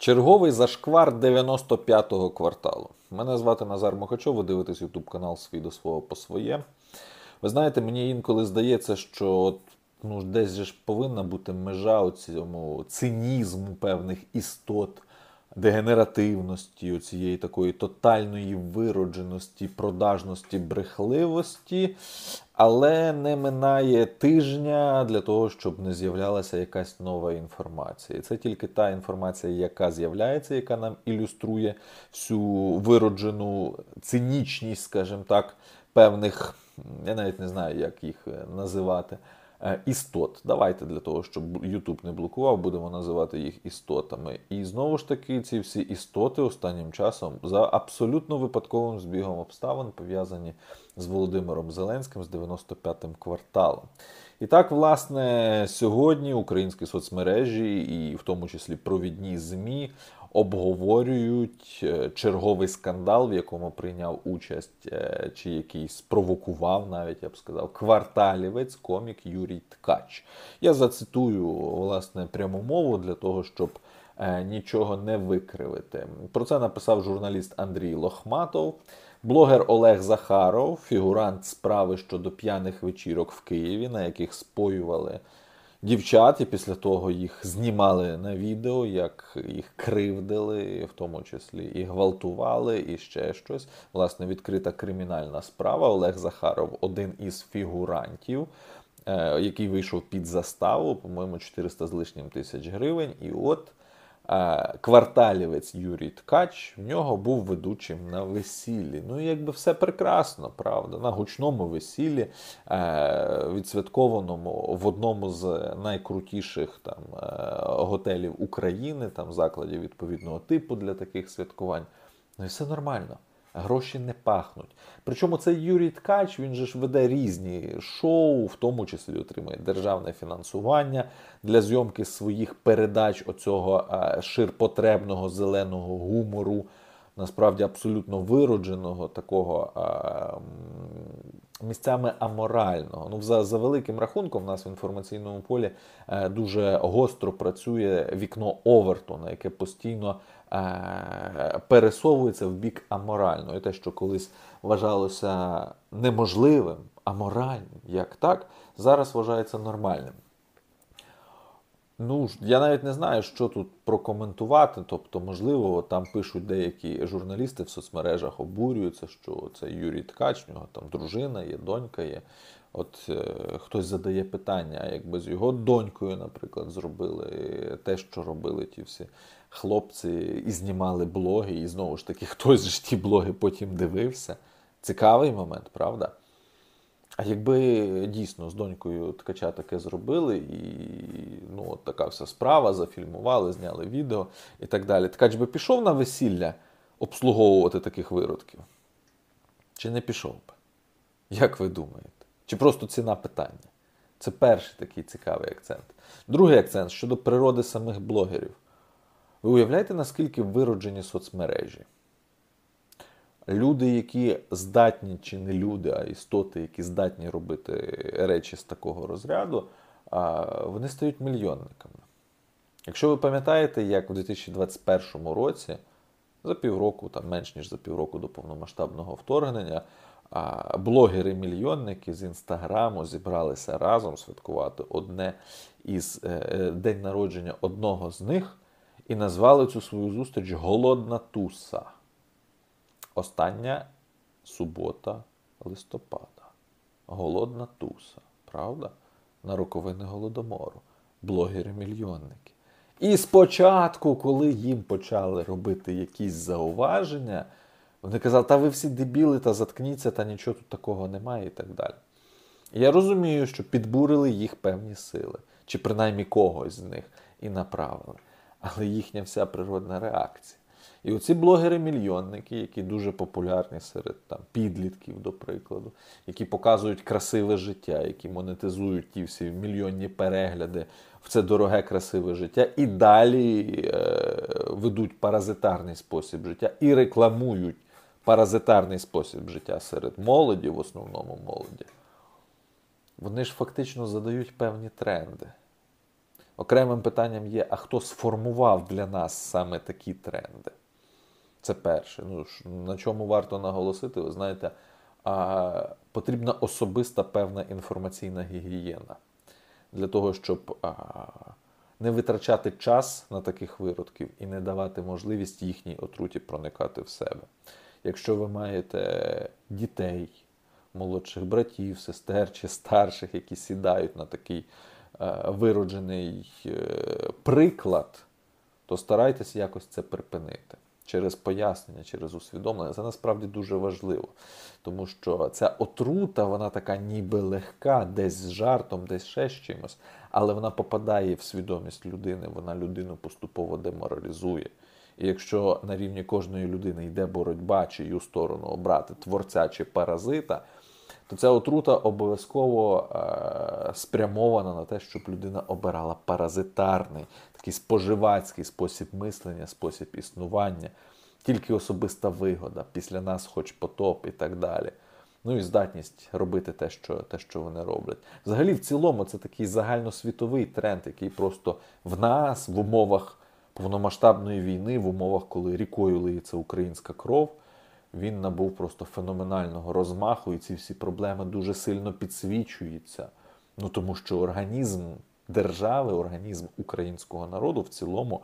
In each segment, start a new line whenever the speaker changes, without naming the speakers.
Черговий зашквар 95-го кварталу. Мене звати Назар Мухачов, ви дивитесь YouTube канал «Свій до свого по своє». Ви знаєте, мені інколи здається, що десь же ж повинна бути межа цьому цинізму певних істот, дегенеративності, оцієї такої тотальної виродженості, продажності, брехливості, але не минає тижня для того, щоб не з'являлася якась нова інформація. І це тільки та інформація, яка з'являється, яка нам ілюструє всю вироджену цинічність, скажімо так, певних, я навіть не знаю, як їх називати, істот. Давайте для того, щоб YouTube не блокував, будемо називати їх істотами. І знову ж таки, ці всі істоти останнім часом за абсолютно випадковим збігом обставин пов'язані з Володимиром Зеленським, з 95-м кварталом. І так, власне, сьогодні українські соцмережі, і в тому числі провідні ЗМІ, обговорюють черговий скандал, в якому прийняв участь, чи який спровокував навіть, я б сказав, кварталівець, комік Юрій Ткач. Я зацитую, власне, пряму мову для того, щоб нічого не викривити. Про це написав журналіст Андрій Лохматов. Блогер Олег Захаров, фігурант справи щодо п'яних вечірок в Києві, на яких споювали дівчат, і після того їх знімали на відео, як їх кривдили, в тому числі і гвалтували, і ще щось. Власне, відкрита кримінальна справа. Олег Захаров – один із фігурантів, який вийшов під заставу, по-моєму, 400 з лишнім тисяч гривень. І от кварталівець Юрій Ткач, в нього був ведучим на весіллі. Ну, якби все прекрасно, правда. На гучному весіллі, відсвяткованому в одному з найкрутіших готелів України, закладів відповідного типу для таких святкувань. Ну і все нормально. Гроші не пахнуть. Причому цей Юрій Ткач, він же ж веде різні шоу, в тому числі отримує державне фінансування для зйомки своїх передач оцього ширпотребного зеленого гумору, насправді абсолютно виродженого, такого місцями аморального. Ну, за великим рахунком, в нас в інформаційному полі дуже гостро працює вікно Овертона, яке постійно пересовується в бік аморального. І те, що колись вважалося неможливим, аморальним, як так, зараз вважається нормальним. Ну, я навіть не знаю, що тут прокоментувати, тобто, можливо, там пишуть деякі журналісти в соцмережах, обурюються, що це Юрій Ткач, у нього там дружина є, донька є. От хтось задає питання, а якби з його донькою, наприклад, зробили те, що робили ті всі хлопці, і знімали блоги, і знову ж таки, хтось ж ті блоги потім дивився. Цікавий момент, правда? А якби дійсно з донькою Ткача таке зробили, і от така вся справа, зафільмували, зняли відео і так далі. Ткач би пішов на весілля обслуговувати таких виродків? Чи не пішов би? Як ви думаєте? Чи просто ціна питання? Це перший такий цікавий акцент. Другий акцент щодо природи самих блогерів. Ви уявляєте, наскільки вироджені соцмережі? Люди, які здатні, чи не люди, а істоти, які здатні робити речі з такого розряду, вони стають мільйонниками. Якщо ви пам'ятаєте, як у 2021 році, за півроку, менш ніж за півроку до повномасштабного вторгнення, блогери-мільйонники з Інстаграму зібралися разом святкувати день народження одного з них і назвали цю свою зустріч «Голодна туса». Остання субота листопада. Голодна туса. Правда? На роковини Голодомору. Блогери-мільйонники. І спочатку, коли їм почали робити якісь зауваження, вони казали, та ви всі дебіли, та заткніться, та нічого тут такого немає і так далі. І я розумію, що підбурили їх певні сили. Чи принаймні когось з них і направили. Але їхня вся природна реакція. І оці блогери-мільйонники, які дуже популярні серед підлітків, до прикладу, які показують красиве життя, які монетизують ті всі мільйонні перегляди в це дороге красиве життя, і далі ведуть паразитарний спосіб життя і рекламують паразитарний спосіб життя серед молоді, в основному молоді. Вони ж фактично задають певні тренди. Окремим питанням є, а хто сформував для нас саме такі тренди? Це перше. На чому варто наголосити, ви знаєте, потрібна особиста певна інформаційна гігієна. Для того, щоб не витрачати час на таких виродків і не давати можливість їхній отруті проникати в себе. Якщо ви маєте дітей, молодших братів, сестер чи старших, які сідають на такий вироджений приклад, то старайтеся якось це припинити. Через пояснення, через усвідомлення. Це насправді дуже важливо. Тому що ця отрута, вона така ніби легка, десь з жартом, десь ще з чимось, але вона попадає в свідомість людини, вона людину поступово деморалізує. І якщо на рівні кожної людини йде боротьба, чию сторону обрати, творця чи паразита, то ця отрута обов'язково спрямована на те, щоб людина обирала паразитарний, такий споживацький спосіб мислення, спосіб існування, тільки особиста вигода, після нас хоч потоп і так далі. Ну і здатність робити те, що вони роблять. Взагалі, в цілому, це такий загальносвітовий тренд, який просто в нас, в умовах повномасштабної війни, в умовах, коли рікою лиється українська кров, він набув просто феноменального розмаху, і ці всі проблеми дуже сильно підсвічуються. Ну, тому що організм держави, організм українського народу в цілому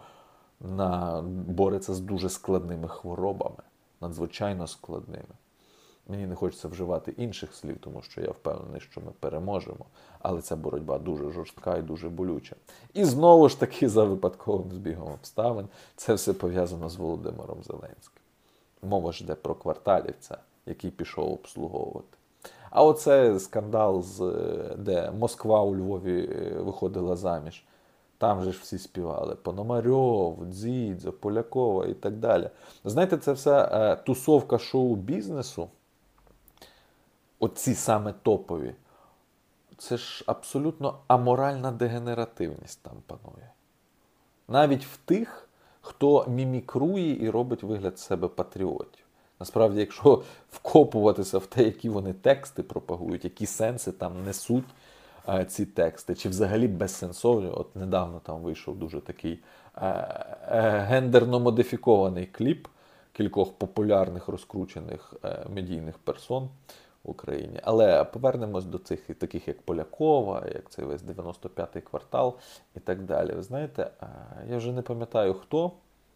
бореться з дуже складними хворобами, надзвичайно складними. Мені не хочеться вживати інших слів, тому що я впевнений, що ми переможемо. Але ця боротьба дуже жорстка і дуже болюча. І знову ж таки, за випадковим збігом обставин, це все пов'язано з Володимиром Зеленським. Мова ж йде про кварталівця, який пішов обслуговувати. А оце скандал, де Москва у Львові виходила заміж. Там же ж всі співали Пономарьов, Дзідзьо, Полякова і так далі. Знаєте, це вся тусовка шоу-бізнесу, оці саме топові, це ж абсолютно аморальна дегенеративність там панує. Навіть в тих, хто мімікрує і робить вигляд себе патріотів. Насправді, якщо вкопуватися в те, які вони тексти пропагують, які сенси там несуть ці тексти, чи взагалі безсенсовні. От недавно там вийшов дуже такий гендерно-модифікований кліп кількох популярних розкручених медійних персон в Україні. Але повернемось до цих таких, як Полякова, як цей весь 95-й квартал і так далі. Ви знаєте, я вже не пам'ятаю хто,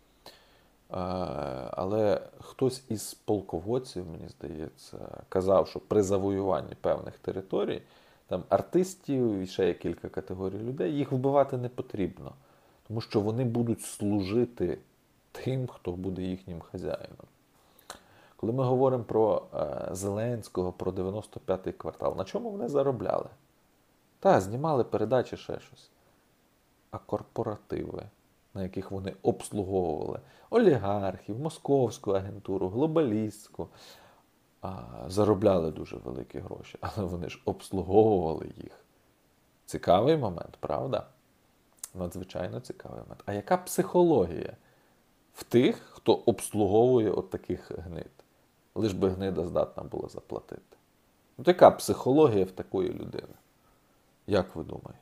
але хтось із полководців, мені здається, казав, що при завоюванні певних територій там артистів і ще є кілька категорій людей, їх вбивати не потрібно, тому що вони будуть служити тим, хто буде їхнім хазяїном. Коли ми говоримо про Зеленського, про 95-й квартал, на чому вони заробляли? Та, знімали передачі, ще щось. А корпоративи, на яких вони обслуговували олігархів, московську агентуру, глобалістську, заробляли дуже великі гроші, але вони ж обслуговували їх. Цікавий момент, правда? Надзвичайно цікавий момент. А яка психологія в тих, хто обслуговує от таких гнид? Лиш би гнида здатна була заплатити. От яка психологія в такої людини? Як ви думаєте?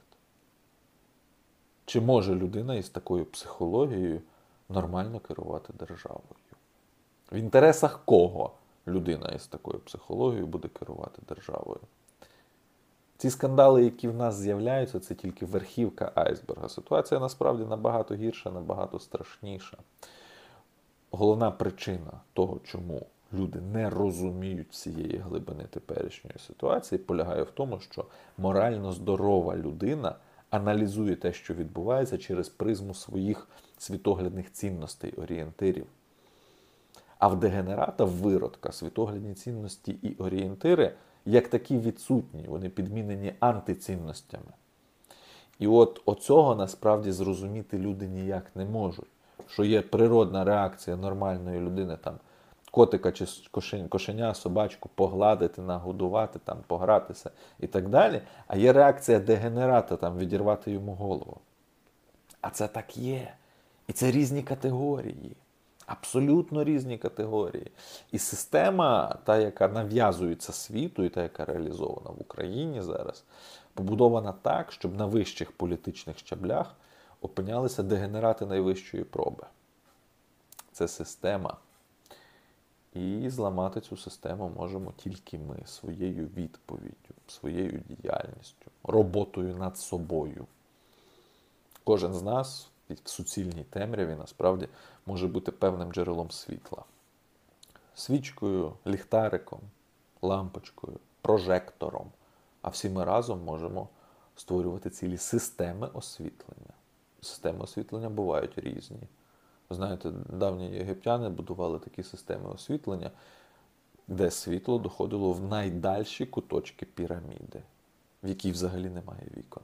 Чи може людина із такою психологією нормально керувати державою? В інтересах кого людина із такою психологією буде керувати державою? Ці скандали, які в нас з'являються, це тільки верхівка айсберга. Ситуація насправді набагато гірша, набагато страшніша. Головна причина того, чому люди не розуміють цієї глибини теперішньої ситуації, полягає в тому, що морально здорова людина аналізує те, що відбувається, через призму своїх світоглядних цінностей, орієнтирів. А в дегенерата, в виродка, світоглядні цінності і орієнтири як такі відсутні, вони підмінені антицінностями. І от оцього насправді зрозуміти люди ніяк не можуть. Що є природна реакція нормальної людини, там, котика чи кошеня, собачку погладити, нагодувати, там, погратися і так далі. А є реакція дегенерата, там, відірвати йому голову. А це так є. І це різні категорії. Абсолютно різні категорії. І система, та, яка нав'язується світу, і та, яка реалізована в Україні зараз, Побудована так, щоб на вищих політичних щаблях опинялися дегенерати найвищої проби. Це система. І зламати цю систему можемо тільки ми своєю відповіддю, своєю діяльністю, роботою над собою. Кожен з нас в суцільній темряві насправді може бути певним джерелом світла. Свічкою, ліхтариком, лампочкою, прожектором. А всі ми разом можемо створювати цілі системи освітлення. Системи освітлення бувають різні. Знаєте, давні єгиптяни будували такі системи освітлення, де світло доходило в найдальші куточки піраміди, в якій взагалі немає вікон.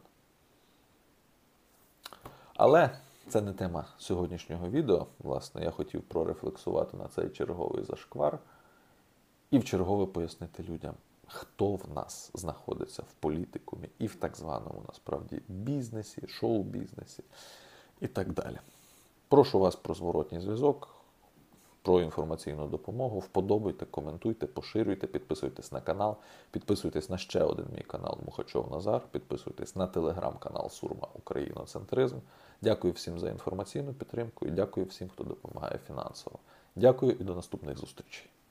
Але це не тема сьогоднішнього відео. Власне, я хотів прорефлексувати на цей черговий зашквар і вчергове пояснити людям, хто в нас знаходиться в політикумі і в так званому, насправді, бізнесі, шоу-бізнесі і так далі. Прошу вас про зворотній зв'язок, про інформаційну допомогу. Вподобайте, коментуйте, поширюйте, підписуйтесь на канал, підписуйтесь на ще один мій канал Мухачов Назар, підписуйтесь на телеграм-канал Сурма Україноцентризм. Дякую всім за інформаційну підтримку і дякую всім, хто допомагає фінансово. Дякую і до наступних зустрічей.